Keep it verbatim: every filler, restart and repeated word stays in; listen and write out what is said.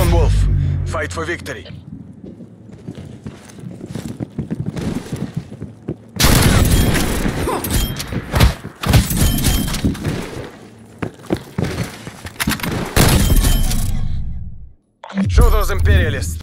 Lone Wolf. Fight for victory. Show those imperialists.